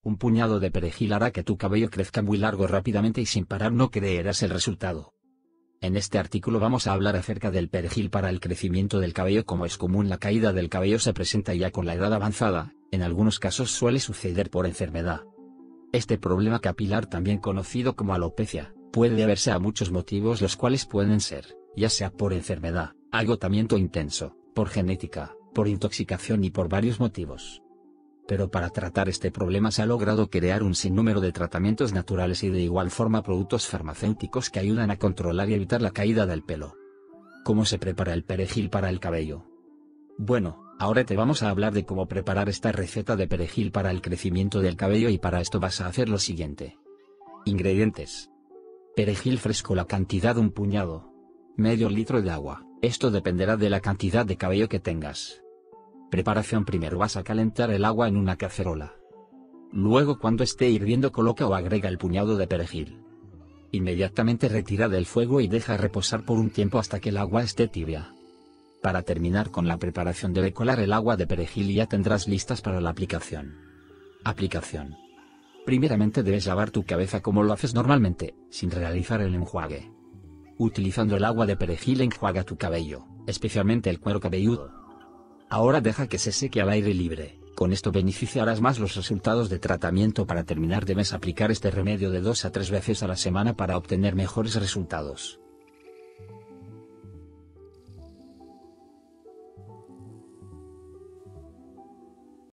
Un puñado de perejil hará que tu cabello crezca muy largo rápidamente y sin parar. No creerás el resultado. En este artículo vamos a hablar acerca del perejil para el crecimiento del cabello. Como es común, la caída del cabello se presenta ya con la edad avanzada, en algunos casos suele suceder por enfermedad. Este problema capilar, también conocido como alopecia, puede deberse a muchos motivos, los cuales pueden ser, ya sea por enfermedad, agotamiento intenso, por genética, por intoxicación y por varios motivos. Pero para tratar este problema se ha logrado crear un sinnúmero de tratamientos naturales y de igual forma productos farmacéuticos que ayudan a controlar y evitar la caída del pelo. ¿Cómo se prepara el perejil para el cabello? Bueno, ahora te vamos a hablar de cómo preparar esta receta de perejil para el crecimiento del cabello, y para esto vas a hacer lo siguiente. Ingredientes: perejil fresco, la cantidad un puñado, medio litro de agua, esto dependerá de la cantidad de cabello que tengas. Preparación: primero vas a calentar el agua en una cacerola. Luego, cuando esté hirviendo, coloca o agrega el puñado de perejil. Inmediatamente retira del fuego y deja reposar por un tiempo hasta que el agua esté tibia. Para terminar con la preparación, debe colar el agua de perejil y ya tendrás listas para la aplicación. Aplicación: primeramente debes lavar tu cabeza como lo haces normalmente, sin realizar el enjuague. Utilizando el agua de perejil enjuaga tu cabello, especialmente el cuero cabelludo. Ahora deja que se seque al aire libre, con esto beneficiarás más los resultados de tratamiento. Para terminar, debes aplicar este remedio de 2 a 3 veces a la semana para obtener mejores resultados.